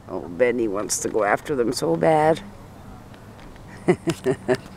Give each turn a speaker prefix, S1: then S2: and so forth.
S1: Oh, Benny wants to go after them so bad.